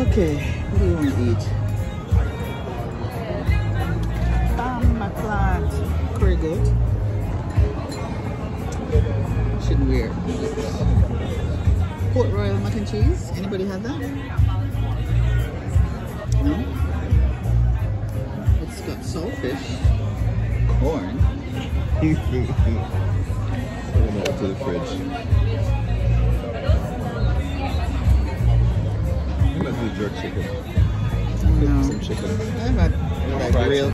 Okay, what do you want to eat? McLeod curry goat. Should wear Port Royal mac and cheese. Anybody had that? No? It's got saltfish, corn. I'm gonna go to the fridge. I'm gonna do jerk chicken. No. Some chicken. I've had like real